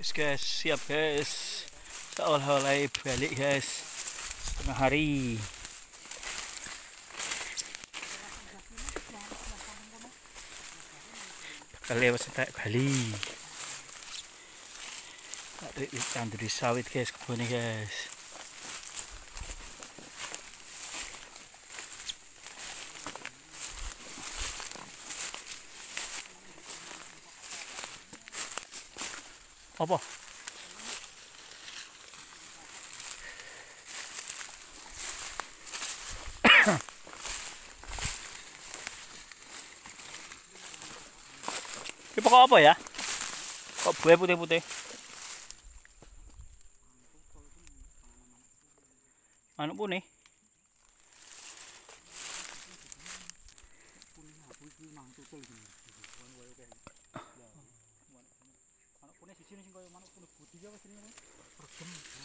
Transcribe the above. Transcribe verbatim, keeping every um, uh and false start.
Yes, guys, siap guys. Seolah-olah balik guys. Tengah hari. Bakal lewat setek Bali. Ada ikan dari sawit guys, kebunnya guys. Apa? Ini pokok apa ya? Kok buah putih-putih? Manuk pun nih. Manuk punnya di sini sih, manuk punnya putih apa sini?